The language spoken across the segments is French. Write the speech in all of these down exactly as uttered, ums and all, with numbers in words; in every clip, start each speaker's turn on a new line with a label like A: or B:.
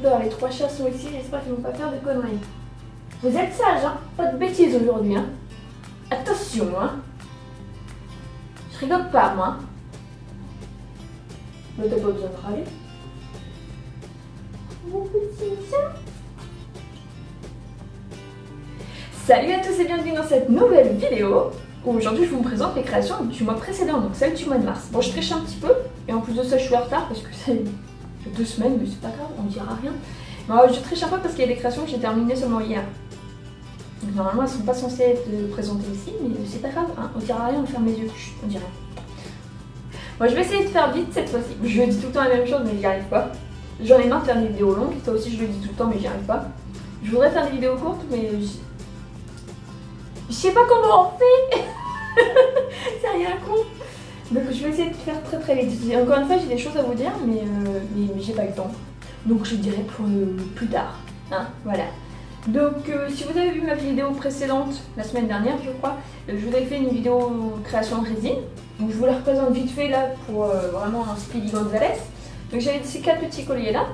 A: peur, les trois chats sont ici, j'espère qu'ils vont pas faire de conneries. Vous êtes sages, hein? Pas de bêtises aujourd'hui, hein? Attention, hein? Je rigole pas, moi. Mais t'as pas besoin de râler. Mon petit chat. Salut à tous et bienvenue dans cette nouvelle vidéo où aujourd'hui je vous présente les créations du mois précédent, donc celle du mois de mars. Bon, je triche un petit peu et en plus de ça je suis en retard parce que c'est deux semaines, mais c'est pas grave, on dira rien. Mais je triche un peu parce qu'il y a des créations que j'ai terminées seulement hier. Donc normalement elles sont pas censées être présentées ici, mais c'est pas grave, hein, on dira rien, on ferme les yeux, chut, on dira rien. Bon, je vais essayer de faire vite cette fois-ci. Je dis tout le temps la même chose mais j'y arrive pas. J'en ai marre de faire des vidéos longues, ça aussi je le dis tout le temps mais j'y arrive pas. Je voudrais faire des vidéos courtes mais je sais pas comment on fait. C'est rien con. Donc je vais essayer de faire très très vite. Encore une fois j'ai des choses à vous dire mais, euh, mais, mais j'ai pas le temps. Donc je dirai pour euh, plus tard. Hein, voilà. Donc euh, si vous avez vu ma vidéo précédente, la semaine dernière je crois, euh, je vous avais fait une vidéo création de résine. Donc je vous la représente vite fait là pour euh, vraiment un Speedy Gonzalez. Donc j'avais ces quatre petits colliers là.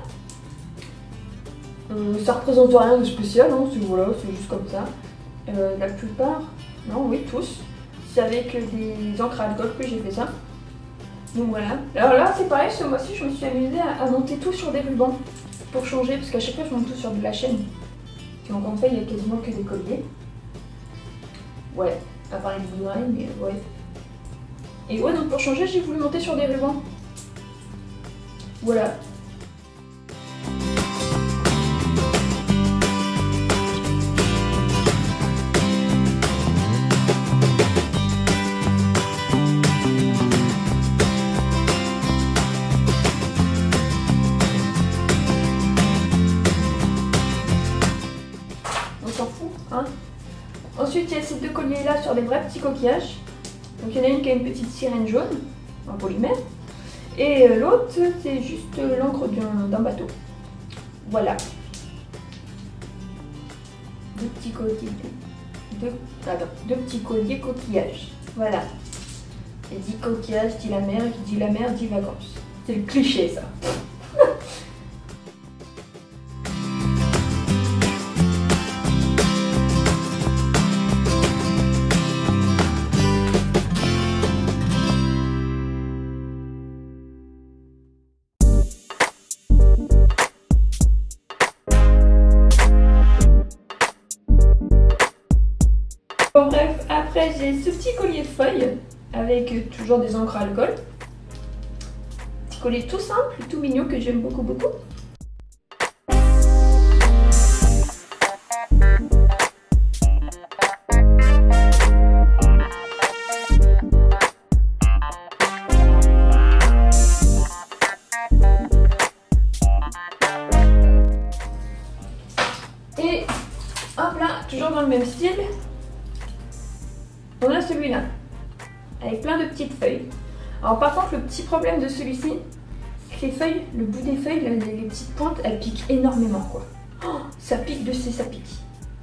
A: Euh, ça représente rien de spécial, hein, c'est voilà, c'est juste comme ça. Euh, la plupart, non, oui, tous. C'est avec des encres à alcool que j'ai fait ça. Donc voilà. Alors là, c'est pareil, ce mois-ci, je me suis amusée à, à monter tout sur des rubans pour changer, parce qu'à chaque fois, je monte tout sur de la chaîne. Donc en fait, il n'y a quasiment que des colliers. Ouais, à part les boudoirs, mais ouais. Et ouais, donc pour changer, j'ai voulu monter sur des rubans. Voilà. Hein. Ensuite il y a ces deux colliers là sur des vrais petits coquillages. Donc il y en a une qui a une petite sirène jaune en polymère et l'autre c'est juste l'encre d'un bateau. Voilà. Deux petits colliers. Deux, attends, deux petits colliers coquillages. Voilà. Et dit coquillage dit la mer, qui dit la mer dit vacances. C'est le cliché ça. Bon bref, après j'ai ce petit collier de feuilles avec toujours des encres à alcool. Petit collier tout simple, tout mignon que j'aime beaucoup beaucoup. Et hop là, toujours dans le même style. On a celui-là, avec plein de petites feuilles. Alors par contre, le petit problème de celui-ci, c'est que les feuilles, le bout des feuilles, les, les petites pointes, elles piquent énormément quoi. Oh, ça pique de ces, ça pique.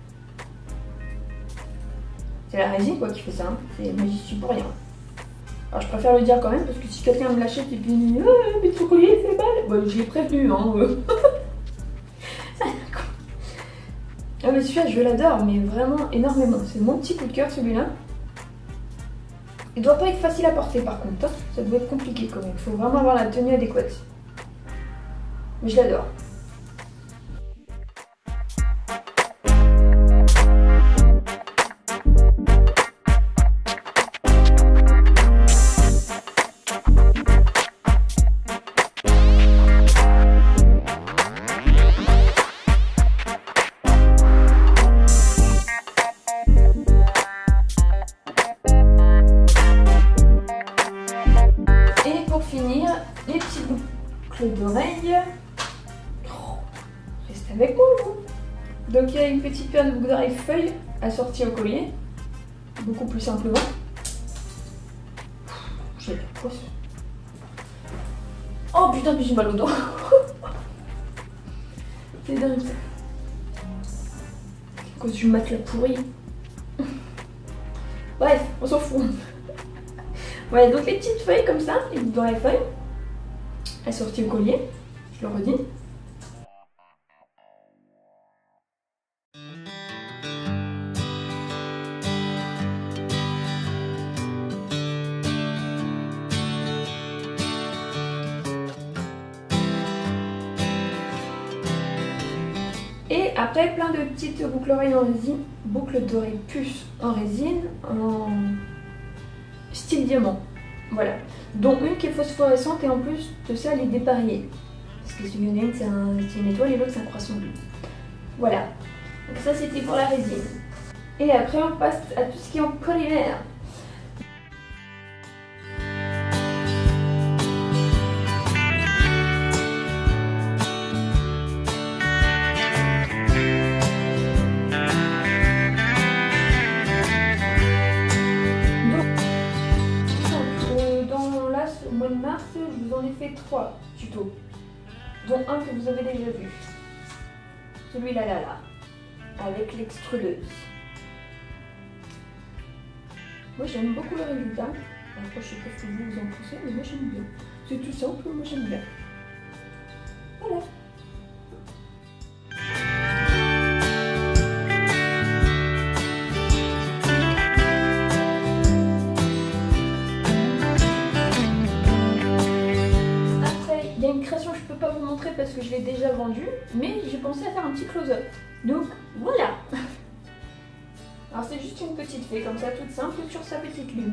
A: C'est la résine quoi qui fait ça, hein. Mais j'y suis pour rien. Alors je préfère le dire quand même, parce que si quelqu'un me l'achète et puis dit ah, mais ton collier fait mal, bah, je l'ai prévenu, hein. Ah mais celui-là je l'adore, mais vraiment énormément. C'est mon petit coup de cœur celui-là. Il doit pas être facile à porter par contre, hein. Ça doit être compliqué quand même, il faut vraiment avoir la tenue adéquate. Mais je l'adore. Finir les petites boucles d'oreilles. Oh, reste avec moi vous. Donc il y a une petite paire de boucles d'oreilles feuilles assorties au collier, beaucoup plus simplement. J'ai la poisse. Oh putain mais j'ai mal au dos. C'est dingue ça. À cause du matelas pourri. Bref, on s'en fout. Voilà, donc les petites feuilles comme ça, les boucles d'oreilles feuilles, assorties au collier, je le redis. Et après plein de petites boucles d'oreilles en résine, boucles d'oreilles puce en résine, en style diamant. Voilà. Dont une qui est phosphorescente et en plus de ça elle est dépareillée. Parce que celui-là, une c'est un, une étoile et l'autre c'est un croissant bleu. Voilà. Donc ça c'était pour la résine. Et après on passe à tout ce qui est en polymère. Mars, je vous en ai fait trois tutos, dont un que vous avez déjà vu, celui-là là là, avec l'extrudeuse. Moi j'aime beaucoup le résultat, après je sais pas ce que vous vous en pensez, mais moi j'aime bien. C'est tout simple, moi j'aime bien. Voilà. Je peux pas vous montrer parce que je l'ai déjà vendu, mais j'ai pensé à faire un petit close-up. Donc voilà. Alors c'est juste une petite fée comme ça, toute simple, sur sa petite lune.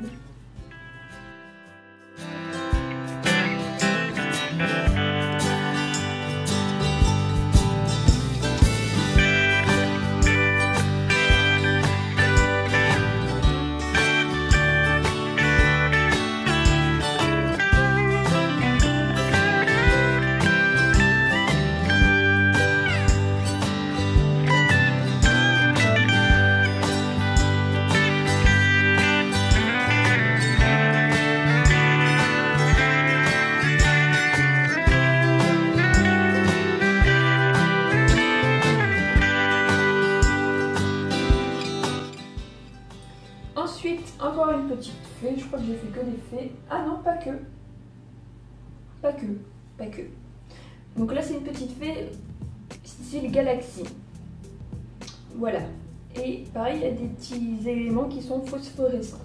A: Ensuite, encore une petite fée, je crois que j'ai fait que des fées. Ah non, pas que. Pas que, pas que. Donc là, c'est une petite fée style galaxie. Voilà. Et pareil, il y a des petits éléments qui sont phosphorescents.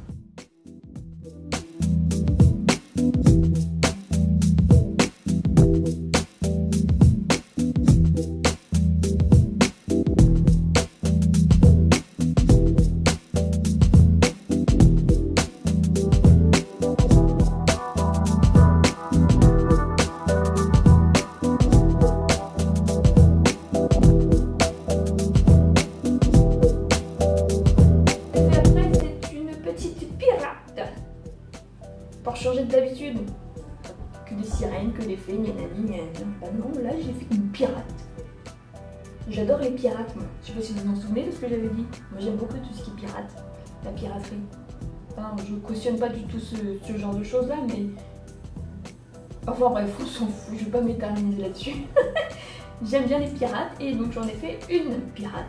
A: Pour changer d'habitude, que des sirènes, que des fées, nanani, nanana. Bah non, là j'ai fait une pirate. J'adore les pirates, moi. Je sais pas si vous vous en souvenez de ce que j'avais dit. Moi j'aime beaucoup tout ce qui est pirate, la piraterie. Enfin, je cautionne pas du tout ce, ce genre de choses là, mais... Enfin bref, on s'en fout, je vais pas m'éterniser là-dessus. J'aime bien les pirates et donc j'en ai fait une pirate.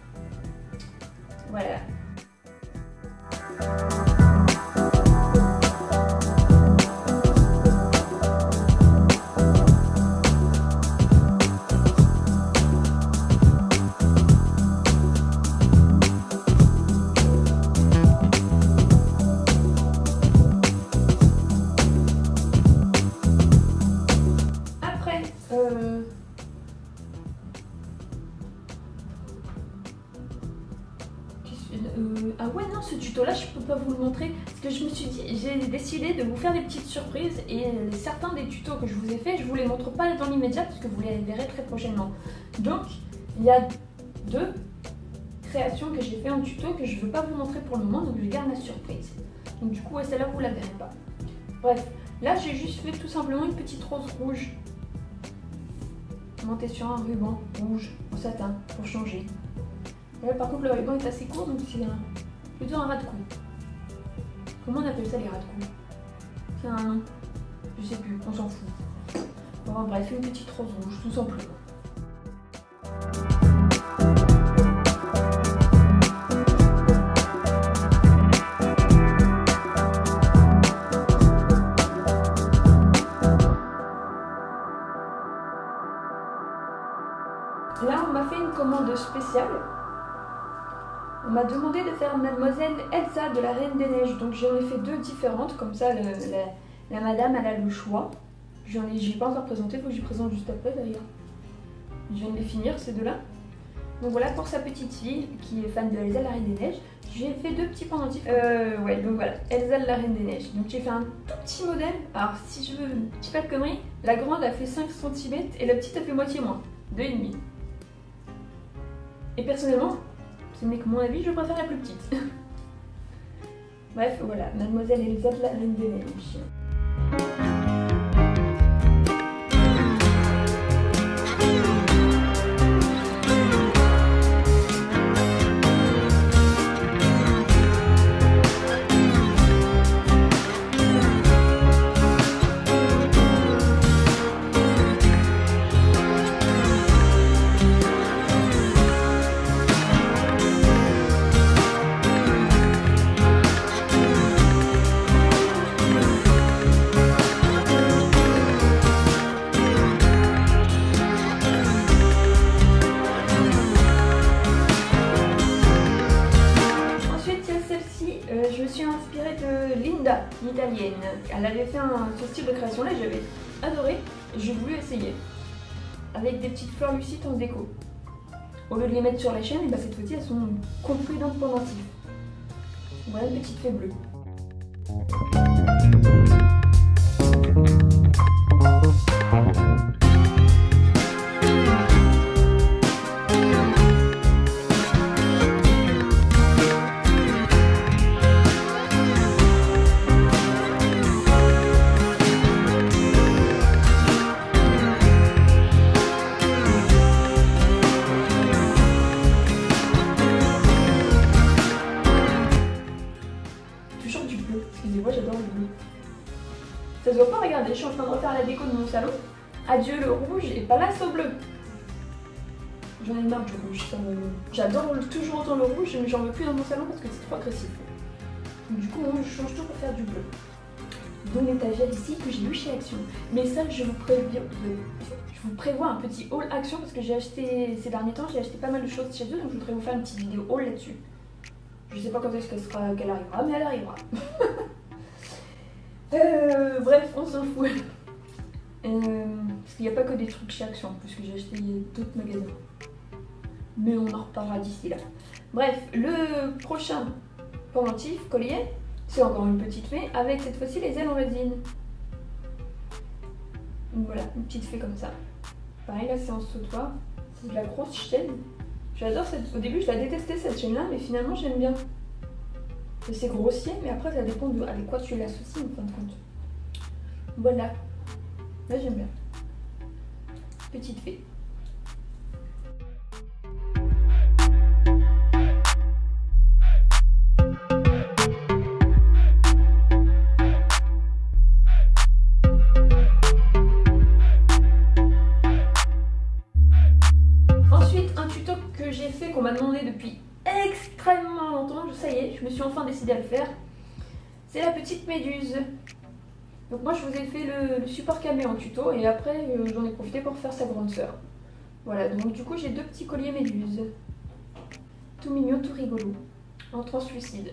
A: Voilà. Euh... Euh... Ah ouais non, ce tuto là je peux pas vous le montrer parce que je me suis dit, j'ai décidé de vous faire des petites surprises et certains des tutos que je vous ai fait je vous les montre pas dans l'immédiat parce que vous les verrez très prochainement. Donc il y a deux créations que j'ai fait en tuto que je veux pas vous montrer pour le moment, donc je garde la surprise. Donc du coup ouais, celle-là vous la verrez pas. Bref, là j'ai juste fait tout simplement une petite rose rouge montée sur un ruban rouge en satin pour changer. Là par contre le ruban est assez court donc c'est un, plutôt un ras de cou. Comment on appelle ça les ras de cou? C'est un nom, je sais plus, on s'en fout. Bon, bref, une petite rose rouge tout simplement. Là, on m'a fait une commande spéciale. On m'a demandé de faire Mademoiselle Elsa de la Reine des Neiges. Donc j'en ai fait deux différentes, comme ça le, la, la madame elle a le choix. J'en ai, j'ai pas encore présenté, il faut que j'y présente juste après d'ailleurs. Je viens de les finir ces deux-là. Donc voilà pour sa petite fille qui est fan de Elsa la Reine des Neiges. J'ai fait deux petits pendentifs. Euh, ouais, donc voilà, Elsa la Reine des Neiges. Donc j'ai fait un tout petit modèle. Alors si je veux, je dis pas de conneries, la grande a fait cinq centimètres et la petite a fait moitié moins, deux virgule cinq. Et personnellement, ce n'est que mon avis, je préfère la plus petite. Bref, voilà, Mademoiselle Elsa la Reine des Neiges. Je me suis inspirée de Linda, l'italienne. Elle avait fait un, ce style de création là, j'avais adoré et j'ai voulu essayer. Avec des petites fleurs lucides en déco. Au lieu de les mettre sur la chaîne, et bah cette fois-ci elles sont compris dans le pendentif. Voilà une petite fée bleue. Excusez-moi, j'adore le bleu. Ça se voit pas, regardez, je suis en train de refaire la déco de mon salon. Adieu le rouge et place au bleu. J'en ai marre du rouge. Me... J'adore toujours autant le rouge, mais j'en veux plus dans mon salon parce que c'est trop agressif. Donc, du coup, moi, je change tout pour faire du bleu. Dans l'étagère ici que j'ai eu chez Action. Mais ça, je vous préviens, je vous prévois un petit haul Action parce que j'ai acheté ces derniers temps, j'ai acheté pas mal de choses chez eux, donc je voudrais vous faire une petite vidéo haul là-dessus. Je sais pas quand est-ce qu'elle sera, qu'elle arrivera, mais elle arrivera. euh, bref, on s'en fout. Euh, parce qu'il n'y a pas que des trucs chez Action, puisque j'ai acheté d'autres magasins. Mais on en reparlera d'ici là. Bref, le prochain pendentif, collier, c'est encore une petite fée, avec cette fois-ci les ailes en résine. Donc voilà, une petite fée comme ça. Pareil, là c'est en sautoir. C'est de la grosse chaîne. J'adore cette... Au début, je la détestais cette chaîne-là, mais finalement, j'aime bien. C'est grossier, mais après, ça dépend de avec quoi tu l'associes, en fin de compte. Voilà. Là, j'aime bien. Petite fée. Qu'on m'a demandé depuis extrêmement longtemps, ça y est, je me suis enfin décidée à le faire. C'est la petite méduse. Donc moi je vous ai fait le, le support camé en tuto et après euh, j'en ai profité pour faire sa grande sœur. Voilà, donc du coup j'ai deux petits colliers méduses. Tout mignon, tout rigolo, en translucide.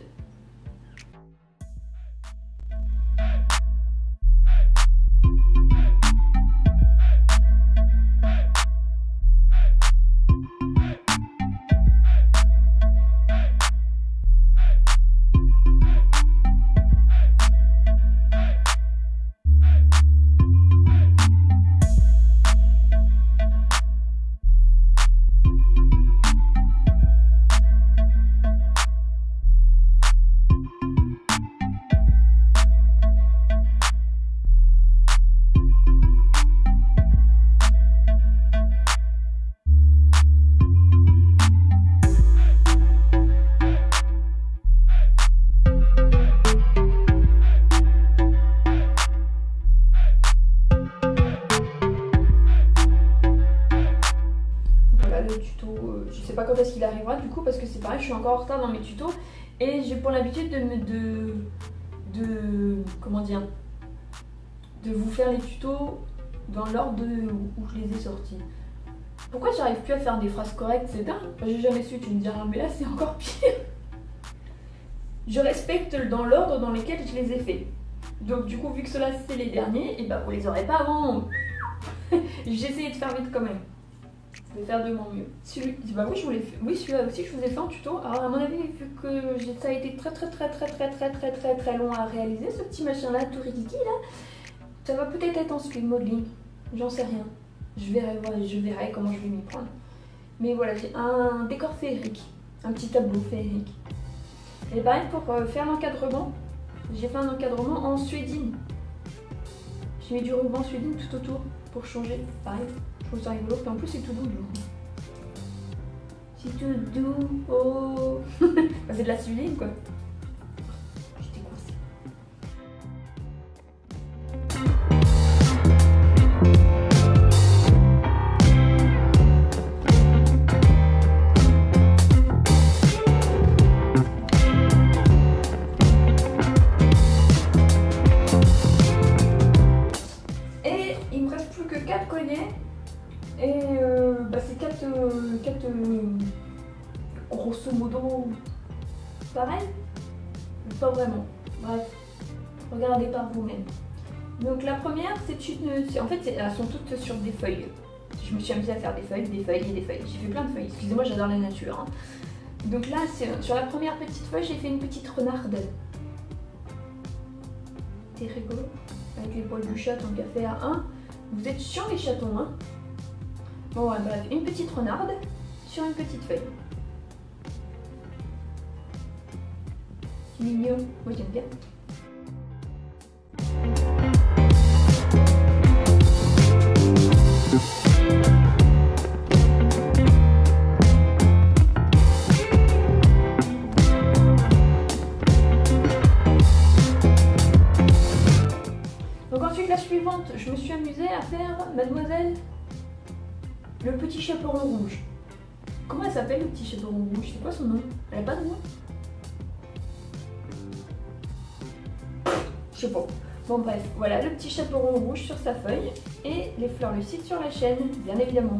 A: Je sais pas quand est-ce qu'il arrivera du coup parce que c'est pareil, je suis encore en retard dans mes tutos et j'ai pour l'habitude de, de, de comment dire de vous faire les tutos dans l'ordre où je les ai sortis. Pourquoi j'arrive plus à faire des phrases correctes? C'est dingue. Enfin, j'ai jamais su, tu me diras, mais là c'est encore pire. Je respecte dans l'ordre dans lequel je les ai faits. Donc du coup, vu que ceux-là c'est les derniers, et bah vous les aurez pas avant. J'ai essayé de faire vite quand même. Je vais faire de mon mieux. Celui, bah oui, je voulais, oui, celui-là aussi, je vous ai fait en tuto. Alors, à mon avis, vu que ça a été très très très très très très très très très long à réaliser, ce petit machin-là, tout ridicule là, ça va peut-être être en speed modeling. J'en sais rien. Je verrai, voilà, je verrai comment je vais m'y prendre. Mais voilà, j'ai un décor féerique, un petit tableau féerique. Et pareil, pour faire l'encadrement, j'ai fait un encadrement en suédine. J'ai mis du ruban suédine tout autour pour changer. Pareil, je trouve ça rigolo. Et en plus, c'est tout doux. C'est tout doux. Oh bah, c'est de la suédine quoi. J'étais coincée. quatre colliers et euh, bah c'est quatre, euh, quatre euh, grosso modo pareil, pas vraiment, bref, regardez par vous-même. Donc la première c'est une, en fait elles sont toutes sur des feuilles, je me suis amusée à faire des feuilles, des feuilles et des feuilles, j'ai fait plein de feuilles, excusez-moi j'adore la nature hein. Donc là sur la première petite feuille j'ai fait une petite renarde, c'est rigolo, avec les poils du chat tant qu'à faire un. Vous êtes sur les chatons, hein. Bon, ouais, bref, une petite renarde sur une petite feuille. C'est mignon, moi j'aime bien. Donc ensuite la suivante, je me suis amusée à faire Mademoiselle le petit chaperon rouge. Comment elle s'appelle le petit chaperon rouge? C'est quoi son nom? Elle a pas de nom? Je sais pas. Bon bref, voilà le petit chaperon rouge sur sa feuille et les fleurs lucides sur la chaîne, bien évidemment.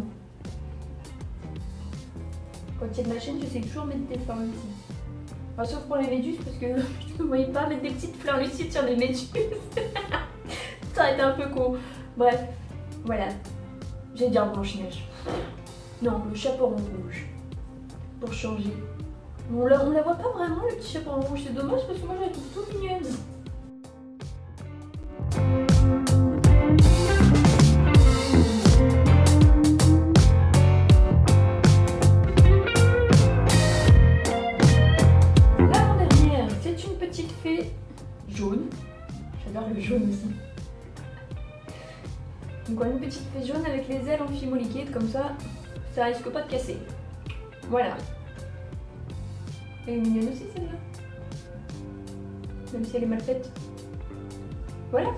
A: Quand il y a de la chaîne, je sais toujours mettre des fleurs lucides. Enfin, sauf pour les méduses parce que je ne voyais pas mettre des petites fleurs lucides sur les méduses. Ça aurait été un peu con. Bref, voilà. J'ai dit Blanche-Neige. Non, le chaperon rouge. Pour changer. On la, on la voit pas vraiment le petit chaperon rouge, c'est dommage parce que moi je la trouve toute mignonne. L'avant-dernière, c'est une petite fée jaune. J'adore le jaune aussi. Donc voilà, une petite fée jaune avec les ailes en fimo liquide, comme ça, ça risque pas de casser. Voilà. Elle est mignonne aussi celle-là. Même si elle est mal faite. Voilà.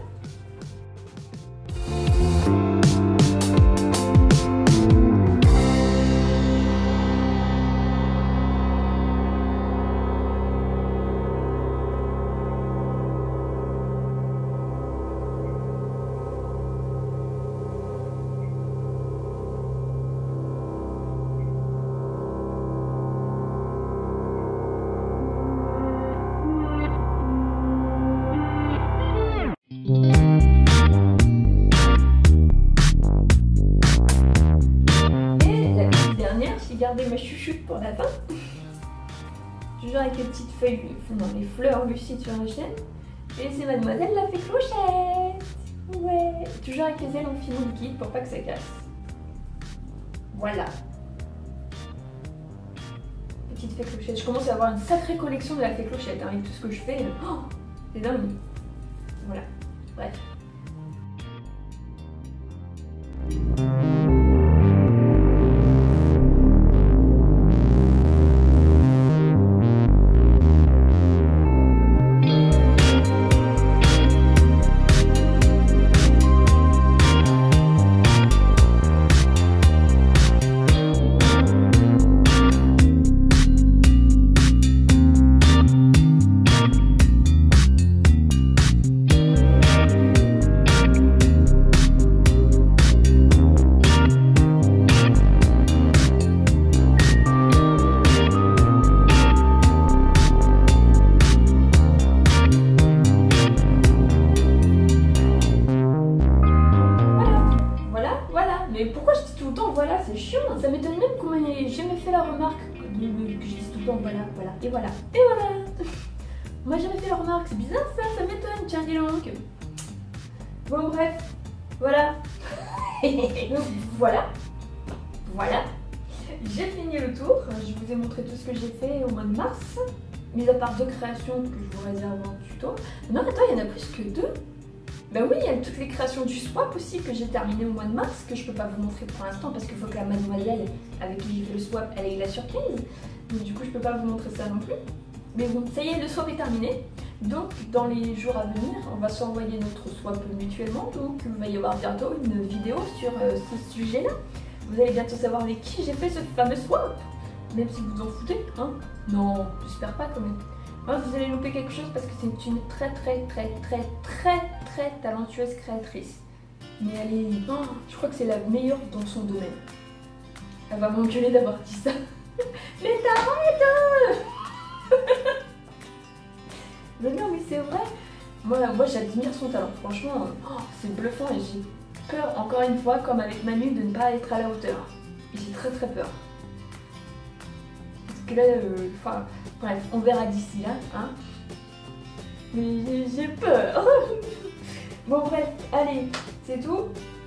A: Gardez ma chouchoute pour la fin. Toujours avec les petites feuilles, non, les fleurs lucides sur la chaîne. Et c'est Mademoiselle la fée clochette. Ouais. Toujours avec les ailes en fimo liquide pour pas que ça casse. Voilà. Petite fée clochette. Je commence à avoir une sacrée collection de la fée clochette hein, avec tout ce que je fais. Oh, c'est dingue. Voilà. Bref. c'est chiant. Ça m'étonne même qu'on m'ait jamais fait la remarque que que je dise tout le temps voilà, voilà, et voilà, et voilà. On m'a jamais fait la remarque, c'est bizarre ça, ça m'étonne, tiens dis donc. Bon bref, voilà. Donc voilà, voilà. J'ai fini le tour, je vous ai montré tout ce que j'ai fait au mois de mars. Mis à part deux créations que je vous réserve en tuto. Non attends, il y en a plus que deux. Bah oui, il y a toutes les créations du swap aussi que j'ai terminé au mois de mars, que je peux pas vous montrer pour l'instant parce qu'il faut que la mademoiselle avec qui j'ai fait le swap, elle ait eu la surprise. Donc du coup, je peux pas vous montrer ça non plus. Mais bon, ça y est, le swap est terminé. Donc dans les jours à venir, on va s'envoyer notre swap mutuellement. Donc il va y avoir bientôt une vidéo sur euh, ce sujet-là. Vous allez bientôt savoir avec qui j'ai fait ce fameux swap. Même si vous en foutez, hein. Non, j'espère pas quand même. Hein, vous allez louper quelque chose parce que c'est une très très très très très très talentueuse créatrice. Mais elle est... Oh, je crois que c'est la meilleure dans son domaine. Elle va m'engueuler d'avoir dit ça. Mais t'arrêtes. Mais non mais c'est vrai. Moi, moi j'admire son talent. Franchement, oh, c'est bluffant et j'ai peur encore une fois, comme avec Manu, de ne pas être à la hauteur. J'ai très très peur. Parce que là, euh, enfin, bref, on verra d'ici là, hein. Mais j'ai peur. Bon bref, allez, c'est tout.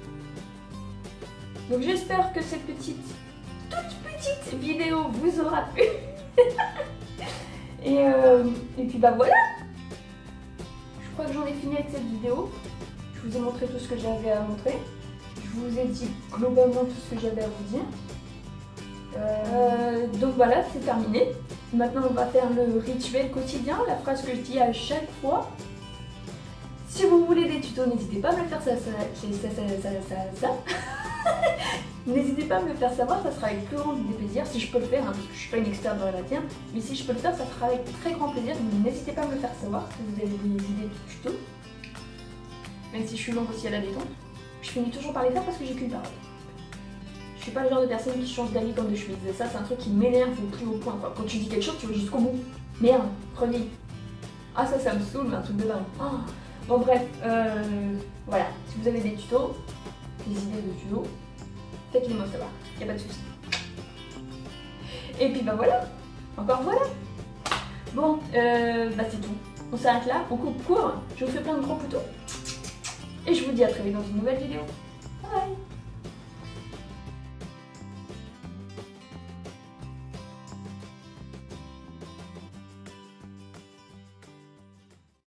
A: Donc j'espère que cette petite, toute petite vidéo vous aura plu. et, euh, et puis bah voilà. Je crois que j'en ai fini avec cette vidéo. Je vous ai montré tout ce que j'avais à montrer. Je vous ai dit globalement tout ce que j'avais à vous dire. Euh, donc voilà, c'est terminé. Maintenant on va faire le rituel quotidien, la phrase que je dis à chaque fois. Si vous voulez des tutos, n'hésitez pas à me le faire ça, ça, ça, ça, ça, ça, ça. N'hésitez pas à me le faire savoir, ça sera avec plus grand plaisir si je peux le faire, hein, parce que je suis pas une experte dans la matière, mais si je peux le faire, ça sera avec très grand plaisir. Donc n'hésitez pas à me le faire savoir si vous avez des idées de tutos. Même si je suis longue aussi à la détente, je finis toujours par les faire parce que j'ai qu'une parole. Je suis pas le genre de personne qui change d'avis comme de chemise. Et ça, c'est un truc qui m'énerve au plus haut point. Quoi. Quand tu dis quelque chose, tu vas jusqu'au bout. Merde, prenez. Ah, ça, ça me saoule, mais un truc de dingue. Oh. Bon, bref, euh, voilà. Si vous avez des tutos, des idées de tutos, faites-les moi savoir. Y a pas de souci. Et puis, bah voilà. Encore voilà. Bon, euh, bah c'est tout. On s'arrête là, on coupe court. Je vous fais plein de gros poutous. Et je vous dis à très vite dans une nouvelle vidéo. Bye.